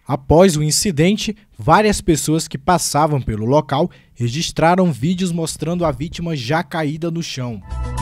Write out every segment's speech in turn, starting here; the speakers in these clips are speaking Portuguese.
Após o incidente, várias pessoas que passavam pelo local registraram vídeos mostrando a vítima já caída no chão.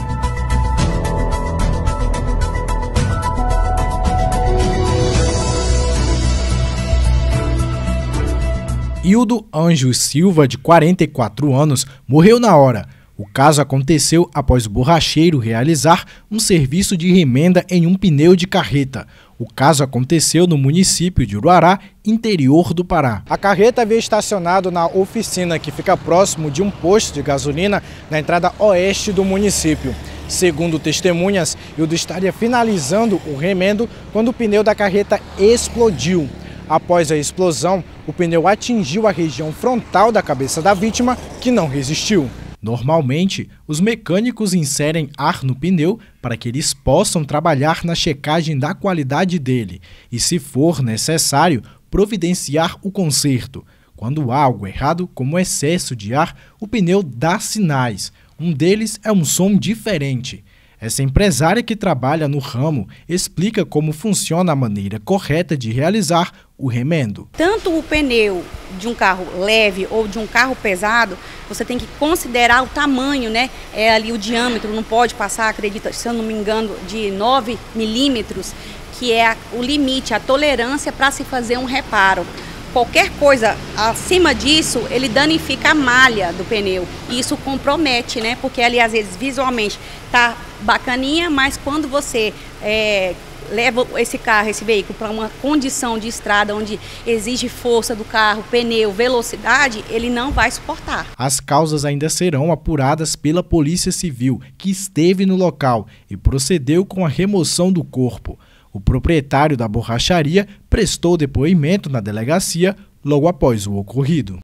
Hildo Ângelo Silva, de 44 anos, morreu na hora. O caso aconteceu após o borracheiro realizar um serviço de remenda em um pneu de carreta. O caso aconteceu no município de Uruará, interior do Pará. A carreta havia estacionado na oficina que fica próximo de um posto de gasolina na entrada oeste do município. Segundo testemunhas, Hildo estaria finalizando o remendo quando o pneu da carreta explodiu. Após a explosão, o pneu atingiu a região frontal da cabeça da vítima, que não resistiu. Normalmente, os mecânicos inserem ar no pneu para que eles possam trabalhar na checagem da qualidade dele e, se for necessário, providenciar o conserto. Quando há algo errado, como excesso de ar, o pneu dá sinais. Um deles é um som diferente. Essa empresária que trabalha no ramo explica como funciona a maneira correta de realizar o remendo. Tanto o pneu de um carro leve ou de um carro pesado, você tem que considerar o tamanho, né? É ali o diâmetro, não pode passar, acredita, se eu não me engano, de 9 milímetros, que é o limite, a tolerância para se fazer um reparo. Qualquer coisa acima disso, ele danifica a malha do pneu e isso compromete, né? Porque ali às vezes visualmente tá bacaninha, mas quando você leva esse carro, esse veículo para uma condição de estrada onde exige força do carro, pneu, velocidade, ele não vai suportar. As causas ainda serão apuradas pela Polícia Civil, que esteve no local e procedeu com a remoção do corpo. O proprietário da borracharia prestou depoimento na delegacia logo após o ocorrido.